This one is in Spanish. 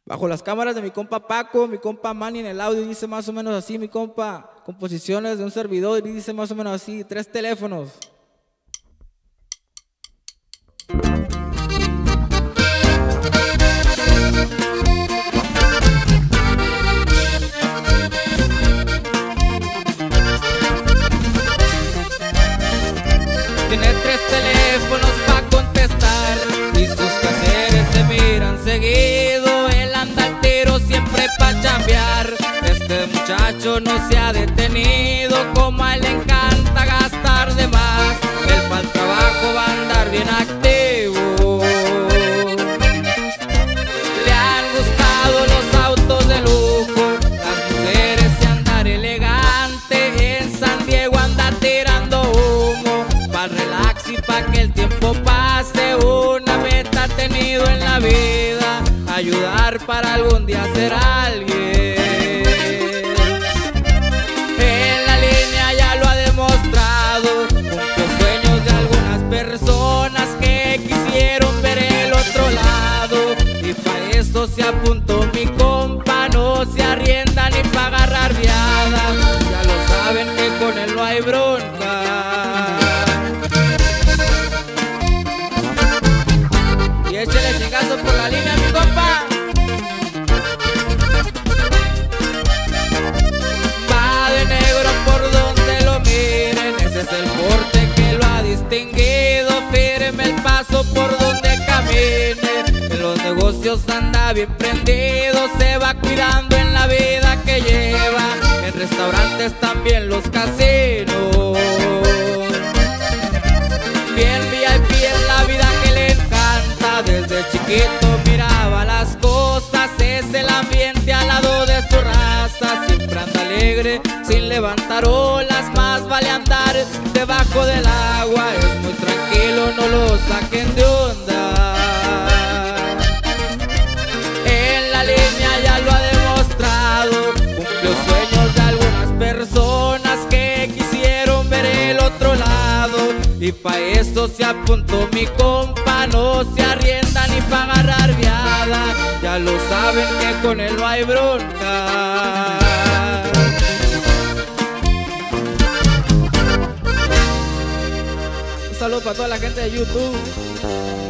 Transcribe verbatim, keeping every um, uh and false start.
Bajo las cámaras de mi compa Paco, mi compa Manny en el audio dice más o menos así, mi compa. Composiciones de un servidor y dice más o menos así, tres teléfonos. Tiene tres teléfonos pa' contestar y sus quehaceres se miran seguido. Él anda al tiro siempre pa' chambear. Este muchacho no se ha detenido, como a él le encanta gastar de más. Él pa'l trabajo va a andar bien activo. Le han gustado los autos de lujo, las mujeres y andar elegante. En San Diego anda tirando humo, pa' relax y pa' que el tiempo pase. Una meta ha tenido en la vida, ayudar para algún día ser alguien. En la línea ya lo ha demostrado, cumplió sueños de algunas personas que quisieron ver el otro lado. Y pa' eso se apuntó mi compa, no se arrienda ni pa' agarrar viada. Ya lo saben que con él no hay bronca. Y échale chingazo por la línea, mi compa. Va de negro por donde lo miren, ese es el porte que lo ha distinguido. Firme el paso por donde camine, en los negocios anda bien prendido. Se va cuidando en la vida que lleva, en restaurantes también los casinos. Bien V I P en la vida que le encanta, desde chiquito miraba las cosas. Es el ambiente al lado de su raza, siempre anda alegre sin levantar olas. Más vale andar debajo del agua, es muy tranquilo, no lo saquen de onda. En la línea ya lo ha demostrado, cumplió sueños de algunas personas que quisieron ver el otro lado. Y pa' eso se apuntó mi compa, no se arrienda ni pa' agarrar viada. Ya lo saben que con él no hay bronca. Un saludo para toda la gente de YouTube.